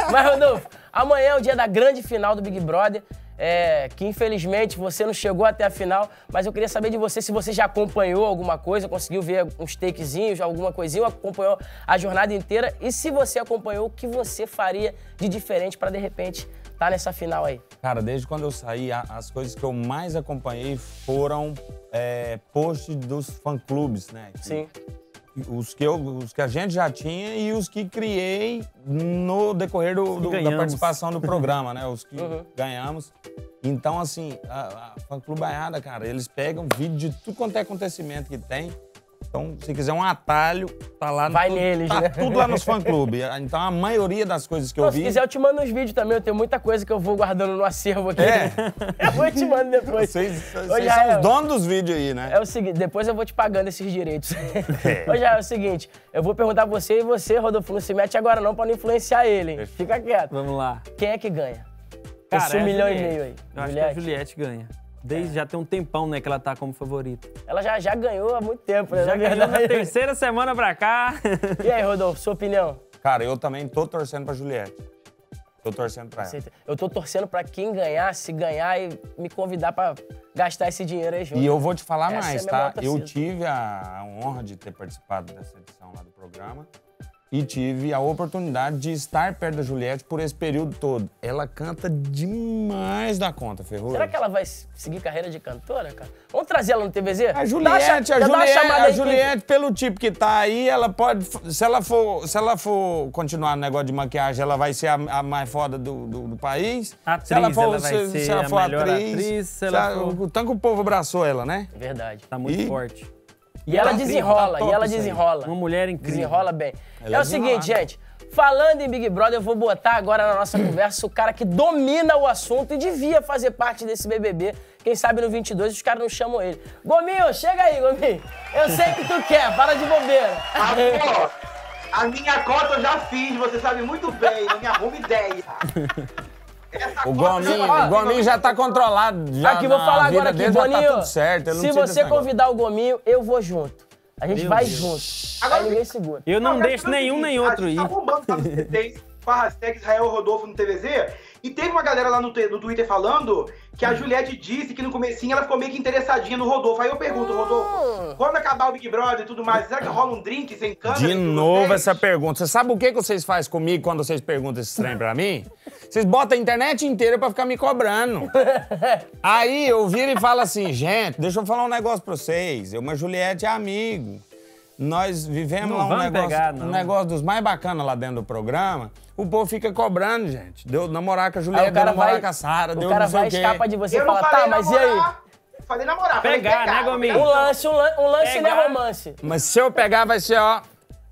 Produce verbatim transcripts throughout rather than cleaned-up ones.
Mas, Rodolfo, amanhã é o dia da grande final do Big Brother, é, que infelizmente você não chegou até a final, mas eu queria saber de você se você já acompanhou alguma coisa, conseguiu ver uns takezinhos, alguma coisinha, acompanhou a jornada inteira, e se você acompanhou, o que você faria de diferente para, de repente, estar nessa final aí? Cara, desde quando eu saí, as coisas que eu mais acompanhei foram é, posts dos fã-clubes, né? Sim. Os que, eu, os que a gente já tinha e os que criei no decorrer do, do, da participação do programa, né? Os que uhum. ganhamos. Então, assim, a, a fã-clube Baiada, cara, eles pegam vídeo de tudo quanto é acontecimento que tem. Então, se quiser um atalho, tá lá no... Vai tudo, neles, tá né? tudo lá nos fã-clubes. Então, a maioria das coisas que Não, eu vi... Se quiser, eu te mando uns vídeos também. Eu tenho muita coisa que eu vou guardando no acervo aqui. É? Eu vou te mando depois. Vocês, vocês Ô, são Jael, os donos dos vídeos aí, né? É o seguinte, depois eu vou te pagando esses direitos. É. Ô, Jael, é o seguinte, eu vou perguntar pra você e você, Rodolfo, não se mete agora não pra não influenciar ele, hein? Fica quieto. Vamos lá. Quem é que ganha? Cara, Esse um é milhão Juliette. e meio aí. Eu acho Juliette. que a Juliette ganha. Desde, é. Já tem um tempão, né, que ela tá como favorita. Ela já, já ganhou há muito tempo, né? Já ganhou na terceira semana pra cá. E aí, Rodolfo, sua opinião? Cara, eu também tô torcendo pra Juliette. Tô torcendo pra ela. Eu tô torcendo pra quem ganhar, se ganhar e me convidar pra gastar esse dinheiro aí junto. E eu vou te falar Essa mais, é tá? Eu tive a honra de ter participado dessa edição lá do programa. E tive a oportunidade de estar perto da Juliette por esse período todo. Ela canta demais da conta, Ferrugem. Será que ela vai seguir carreira de cantora, cara? Vamos trazer ela no T V Z? A Juliette, a Juliette, a Juliette, pelo tipo que tá aí, ela pode... Se ela for, se ela for continuar no negócio de maquiagem, ela vai ser a, a mais foda do, do, do país. Atriz, se ela for, ela vai se, ser se ela for a melhor atriz, atriz. Se ela for... O tanto que o povo abraçou ela, né? Verdade. Tá muito E... forte. E ela tá desenrola, tá e ela isso aí. desenrola. Uma mulher incrível. Desenrola bem. Ela é o é seguinte, desenrolada. gente. Falando em Big Brother, eu vou botar agora na nossa conversa o cara que domina o assunto e devia fazer parte desse B B B. Quem sabe no vinte e dois os caras não chamam ele. Gominho, chega aí, Gominho. Eu sei que tu quer, para de bobeira. Ah, pô, a minha cota eu já fiz, você sabe muito bem, não me arruma ideia. Essa O cota Gominho, já- o Gominho já tá controlado. Já Aqui, vou na falar vida agora aqui, dele já Boninho. tá tudo certo. ele não Se precisa você desse negócio. convidar o Gominho, eu vou junto. A gente Meu vai Deus. junto. Agora, Aí ninguém segura. Eu não quero deixo saber o nenhum seguinte, nem outro a gente ir. tá bombando lá no T V, com a hashtag Israel Rodolfo no T V Z, e teve uma galera lá no, te- no Twitter falando que a Juliette disse que no comecinho ela ficou meio que interessadinha no Rodolfo. Aí eu pergunto, Rodolfo, quando acabar o Big Brother e tudo mais, será que rola um drink sem câmera? De entre novo vocês? essa pergunta. Você sabe o que que vocês fazem comigo quando vocês perguntam esse trem pra mim? Vocês botam a internet inteira pra ficar me cobrando. Aí eu viro e falo assim, gente, deixa eu falar um negócio pra vocês. Eu, mas Juliette é amigo. Nós vivemos Não lá um vamos negócio, pegar, não. um negócio dos mais bacanas lá dentro do programa. O povo fica cobrando, gente. Deu namorar com a Aí Juliette, o cara deu namorar vai, com a Sara, o deu cara não sei vai o quê. escapa de você e Eu não fala, falei tá, mas e aí? namorar, eu falei namorar. falei Pegar, né, Gominho? Um lance, um, lan- um lance Pegar. não é romance. Mas se eu pegar, vai ser, ó...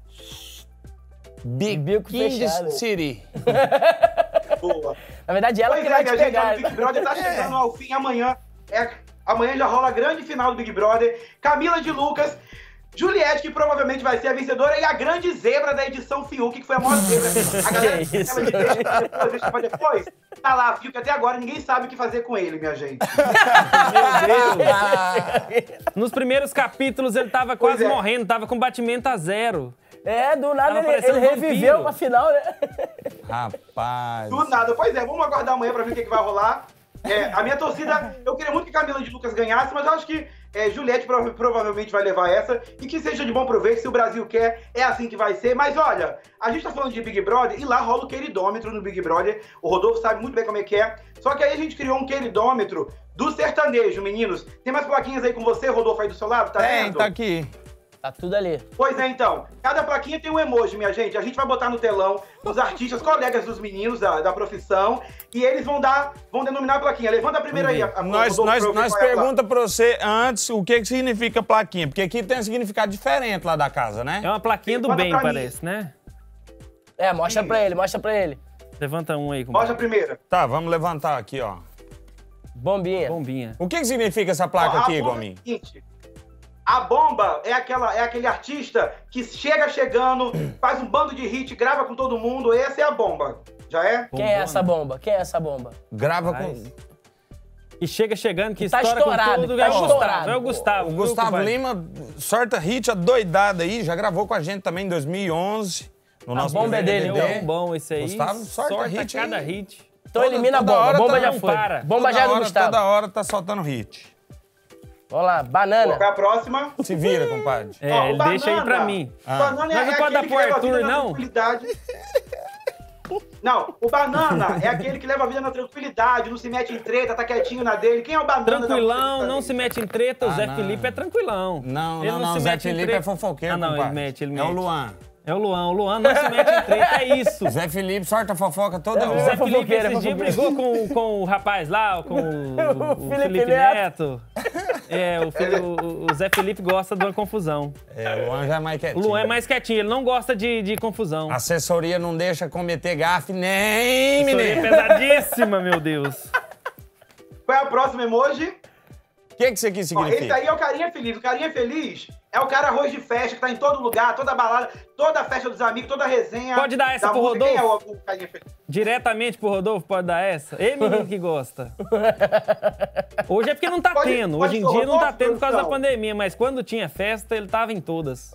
Bico Biquinho fechado. de Siri. Boa. Na verdade, ela Pois que é, vai minha te gente, pegar. o Big Brother tá chegando ao fim amanhã. É, amanhã já rola a grande final do Big Brother. Camila de Lucas, Juliette, que provavelmente vai ser a vencedora, e a grande zebra da edição Fiuk, que foi a maior zebra. A galera Que isso? ela de deixa pra depois, deixa pra depois. Tá lá, Fiuk, até agora ninguém sabe o que fazer com ele, minha gente. Nos primeiros capítulos ele tava Pois quase é. morrendo, tava com batimento a zero. É, do nada Tava ele, parecendo ele um reviveu vampiro. pra final, né? Rapaz. Do nada. Pois é, vamos aguardar amanhã pra ver o que, que vai rolar. É, a minha torcida, eu queria muito que Camila de Lucas ganhasse, mas eu acho que é, Juliette prova- provavelmente vai levar essa e que seja de bom proveito, se o Brasil quer, é assim que vai ser. Mas olha, a gente tá falando de Big Brother e lá rola o queridômetro no Big Brother. O Rodolfo sabe muito bem como é que é. Só que aí a gente criou um queridômetro do sertanejo, meninos. Tem mais plaquinhas aí com você, Rodolfo, aí do seu lado? Tá Tem, vendo? tá aqui. Tá tudo ali. Pois é, então. Cada plaquinha tem um emoji, minha gente. A gente vai botar no telão os artistas, colegas dos meninos da, da profissão, e eles vão dar, vão denominar a plaquinha. Levanta a primeira aí. A, a, Nós, Rodolfo, nós, pra eu ver nós qual é a placa. pergunta pra você antes o que, que significa plaquinha, porque aqui tem um significado diferente lá da casa, né? É uma plaquinha do Bota bem, pra mim. parece, né? É, mostra pra ele, mostra pra ele. Levanta um aí, Mostra compadre. a primeira. Tá, vamos levantar aqui, ó. Bombinha. Bombinha. O que, que significa essa placa Ó, a aqui, bomba é o Gominho? seguinte, a bomba é, aquela, é aquele artista que chega chegando, faz um bando de hit, grava com todo mundo. Essa é a bomba. Já é? Quem é essa bomba? Quem é essa bomba? Grava Rapaz. com... E chega chegando, que Tá estoura estourado, com tudo. tá é o Gustavo, estourado. é o Gustavo. O viu, Gustavo compadre? Lima, sorta hit adoidado aí, já gravou com a gente também em dois mil e onze. No nosso bomba é dele, É um bom esse aí. Gustavo, sorta, sorta hit cada aí. hit. Então elimina a bomba. hora Bomba tá- já não foi. para. Bomba já é do hora, Gustavo. Toda hora tá soltando hit. Vamos lá, banana. Qual é a próxima? Se vira, compadre. É, Ó, o ele deixa aí banana. pra mim. Ah. Banana Mas não é pode aquele dar que pro leva a Arthur, vida na não? tranquilidade. Não, o banana é aquele que leva a vida na tranquilidade, não se mete em treta, tá quietinho na dele. Quem é o banana? da Tranquilão, música não dele? se mete em treta. O Ah, Zé não. Felipe é tranquilão. Não, Ele não, não. se O Zé mete em Felipe treta. é fofoqueiro, Ah, não, compadre. ele mete, ele É o mete. Luan. É o Luan. O Luan não se mete em treta, é isso. Zé Felipe sorta fofoca toda O hora. Zé Felipe fofoqueiro, é esses dias fofoqueiro. brigou com, com o rapaz lá, com o, o Felipe Felipe Neto. Neto. É, o, Fili- o- o Zé Felipe gosta de uma confusão. É, o Luan já é mais O quietinho. Luan é mais quietinho, ele não gosta de, de confusão. A assessoria não deixa cometer gafe nem, Assessoria menino. pesadíssima, meu Deus. Qual é a próxima emoji? O que, que isso aqui Ó, significa? esse aí é o carinha feliz. O carinha feliz é o cara arroz de festa, que tá em todo lugar, toda balada, toda a festa dos amigos, toda a resenha. Pode dar essa da pro música. Quem é o, Rodolfo? o carinha feliz? Diretamente pro Rodolfo, pode dar essa? Ei, menino que gosta. Hoje é porque não tá Pode- tendo. pode Hoje em ser dia não tá Rodolfo, tendo por causa da produção. pandemia, mas quando tinha festa, ele tava em todas.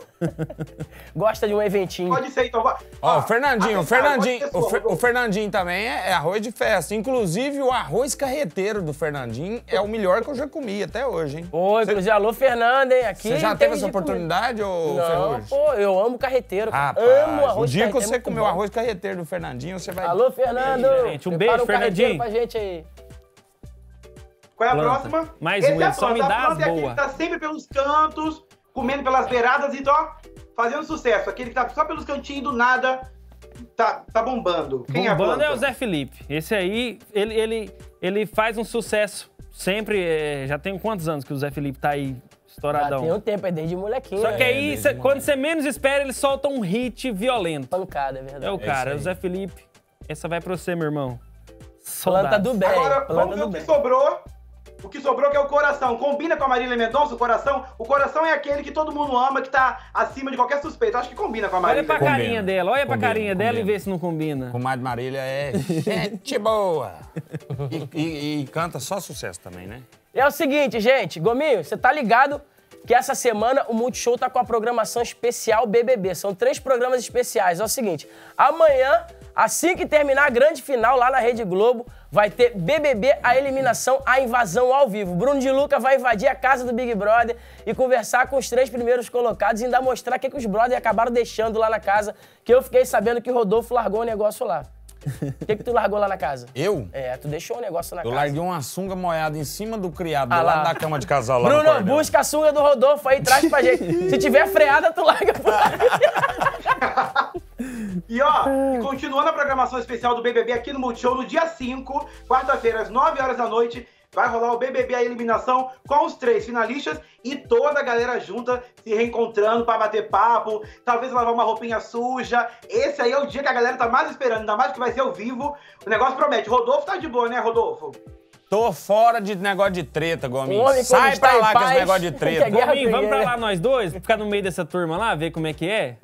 Gosta de um eventinho. Pode ser, então. vai. Ó, o Fernandinho, o atenção, Fernandinho, pode ser o, sua, Fer- o Rodolfo. Fernandinho também é, é arroz de festa. Inclusive, o arroz carreteiro do Fernandinho é o melhor que eu já comi até hoje, hein? Pô, inclusive, alô, Fernanda, hein? Aqui Você já tem teve essa de comer. oportunidade, ô Não, Ferrugem? pô, eu amo carreteiro. cara. Rapaz, amo arroz o dia que carreteiro, você muito comeu bom. arroz carreteiro do Fernandinho, você vai... Alô, Fernando. Gente, um Prepara beijo, um carreteiro Fernandinho. pra gente aí. Qual é a Planta. próxima? Mais Esse um, é ele só planta. me A dá planta as é aquele boas. que tá sempre pelos cantos, comendo pelas beiradas e ó, fazendo sucesso. Aquele que tá só pelos cantinhos do nada, tá, tá bombando. Quem Bombando é a é o planta? Zé Felipe. Esse aí, ele, ele, ele faz um sucesso sempre. é, já tem quantos anos que o Zé Felipe tá aí Já estouradão? tem um tempo, é desde molequinho. Só que né? aí, desde cê- moleque. quando você menos espera, ele solta um hit violento. Pancada, é verdade. É o cara, é o aí. Zé Felipe. Essa vai pra você, meu irmão. Planta Saudades. do bem. Agora, planta vamos ver do o que bem. sobrou. O que sobrou que é o coração. Combina com a Marília Mendonça, o coração? O coração é aquele que todo mundo ama, que tá acima de qualquer suspeita. Acho que combina com a Olha Marília. pra Combina. carinha dela, olha pra Combina, carinha dela e combina. vê se não combina. Comadre Marília é gente boa. E, e- e canta só sucesso também, né? E é o seguinte, gente, Gominho, você tá ligado que essa semana o Multishow tá com a programação especial B B B. São três programas especiais. É o seguinte, amanhã, assim que terminar a grande final lá na Rede Globo, vai ter B B B, a eliminação, a invasão ao vivo. Bruno de Luca vai invadir a casa do Big Brother e conversar com os três primeiros colocados e ainda mostrar o que, que os brothers acabaram deixando lá na casa, que eu fiquei sabendo que o Rodolfo largou um negócio lá. O que, que tu largou lá na casa? Eu? É, tu deixou um negócio na Eu casa. larguei uma sunga moiada em cima do criado, Ah do lá. lado da cama de casal lá no Bruno, cordel. busca a sunga do Rodolfo aí, traz pra gente. Se tiver freada, tu larga pra E ó, e continuando a programação especial do B B B aqui no Multishow, no dia cinco, quarta-feira, às nove horas da noite, vai rolar o B B B, a eliminação, com os três finalistas e toda a galera junta se reencontrando pra bater papo, talvez lavar uma roupinha suja. Esse aí é o dia que a galera tá mais esperando, ainda mais que vai ser ao vivo. O negócio promete. Rodolfo tá de boa, né, Rodolfo? Tô fora de negócio de treta, O Gominho. homem, quando Sai está pra em lá com paz, esse negócio de quer treta. guerra Gominho, vamos pra primeiro. lá nós dois, ficar no meio dessa turma lá, ver como é que é?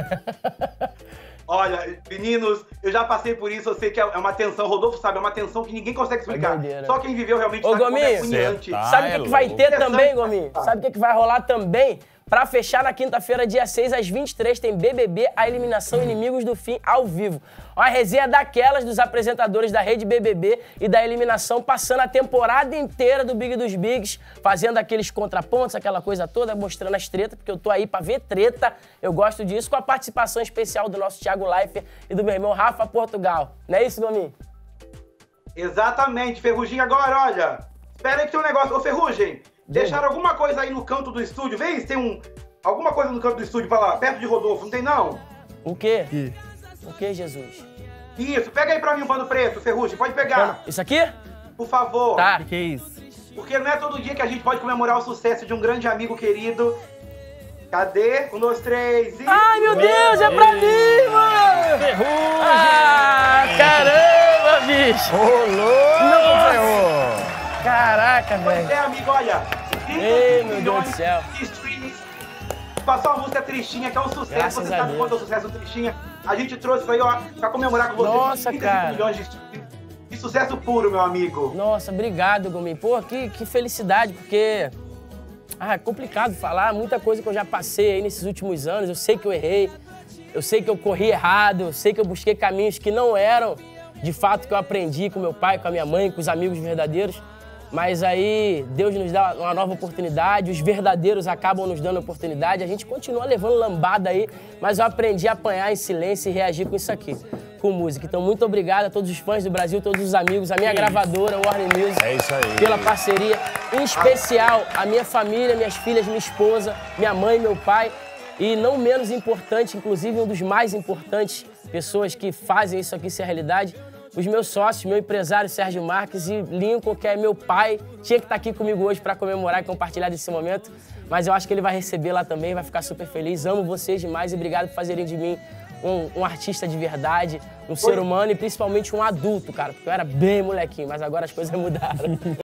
Olha, meninos, eu já passei por isso, eu sei que é uma tensão, Rodolfo sabe, é uma tensão que ninguém consegue explicar. doideira. Só quem viveu realmente Ô, sabe como é Gominho, agoniante. cê tá- Sabe o que, é que vai louco. ter Interessante. também, Gominho? Sabe o que, que vai rolar também? Pra fechar na quinta-feira, dia seis, às vinte e três, tem B B B, a eliminação Inimigos do Fim, ao vivo. Uma resenha daquelas dos apresentadores da rede B B B e da eliminação, passando a temporada inteira do Big dos Bigs, fazendo aqueles contrapontos, aquela coisa toda, mostrando as tretas, porque eu tô aí pra ver treta, eu gosto disso, com a participação especial do nosso Thiago Leifert e do meu irmão Rafa Portugal. Não é isso, Gominho? Exatamente, Ferrugem, agora, olha. Espera aí que tem um negócio. Ô, Ferrugem, deixaram alguma coisa aí no canto do estúdio? Vê se tem um, alguma coisa no canto do estúdio pra lá, perto de Rodolfo, não tem não? O quê? O quê, Jesus? Isso, pega aí pra mim um pano preto, Ferrugem, pode pegar, Isso aqui? por favor. Tá. O que é isso? Porque não é todo dia que a gente pode comemorar o sucesso de um grande amigo querido. Cadê? Um, dois, três e... Ai, meu Deus, é pra mim, mano! Ferrugem! Ah, caramba, bicho! Ô, louco, ferrou! Caraca, Pois velho. é, amigo, olha. Ei, meu Deus do céu. De streams. Passou uma música tristinha, que é um sucesso. Graças Você a sabe Deus. quanto é o sucesso tristinha. A gente trouxe isso aí, ó, pra comemorar com você. Nossa, trinta e cinco cara. milhões de streams. De sucesso puro, meu amigo. Nossa, obrigado, Gominho. Pô, que, que felicidade, porque... Ah, é complicado falar, muita coisa que eu já passei aí nesses últimos anos, eu sei que eu errei. eu sei que eu corri errado, eu sei que eu busquei caminhos que não eram de fato que eu aprendi com meu pai, com a minha mãe, com os amigos verdadeiros. Mas aí Deus nos dá uma nova oportunidade, os verdadeiros acabam nos dando oportunidade, a gente continua levando lambada aí, mas eu aprendi a apanhar em silêncio e reagir com isso aqui, com música. Então muito obrigado a todos os fãs do Brasil, todos os amigos, a minha gravadora, Warner Music, é isso aí. Pela parceria, em especial a minha família, minhas filhas, minha esposa, minha mãe, meu pai, e não menos importante, inclusive um dos mais importantes, pessoas que fazem isso aqui ser realidade, os meus sócios, meu empresário Sérgio Marques e Lincoln, que é meu pai, tinha que estar aqui comigo hoje para comemorar e compartilhar desse momento, mas eu acho que ele vai receber lá também, vai ficar super feliz. Amo vocês demais e obrigado por fazerem de mim um, um artista de verdade, um ser humano e principalmente um adulto, cara, porque eu era bem molequinho, mas agora as coisas mudaram.